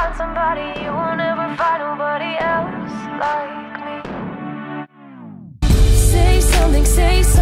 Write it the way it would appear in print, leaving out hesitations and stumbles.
find somebody, you will never find nobody else like me. Say something, say something.